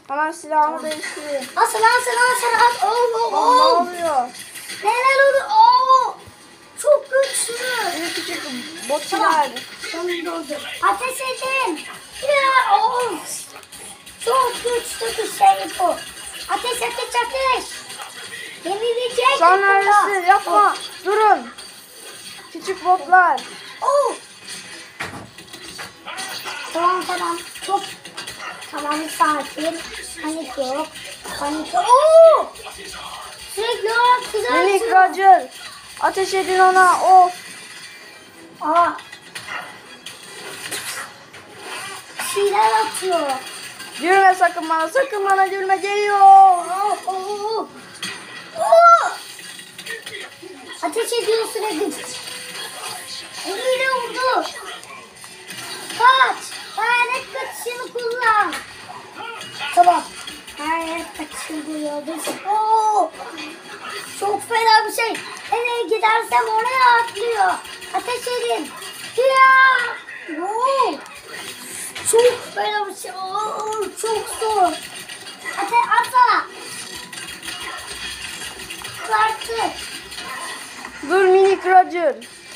Hemen silahımı değiştireyim. Asıl at. Ne oluyor? Neler oldu? Oo. Çok güçlü. Bir küçük botlar. Sonunda oldu. Ateş edin. Ya, çok güçlü bir şey bu. Ateş. Yenilecek. Sen neredesin? Yapma. Durun. Küçük botlar. Oo. Tamam. Çok. Tamam, sakin. Panik yok. Oo. Sürekli güzel. Minik Roger. Ateş edin ona. Of. Aa. Bir şeyler atıyor. Gülme sakın bana. Sakın bana gülme. Geliyor. Oo. Ateş ediyor sürekli. Eliyle vurdu. Kaç. Hayalet kaçışını kullan. Tamam. Hayalet kaçışını kullandım. Oo. Çok fena bir şey. Nereye gidersem oraya atlıyor. Ateş edin. Ya. Oo. Çok fena bir şey. Oo. Çok zor. Atla. Artık. Dur minik Roger.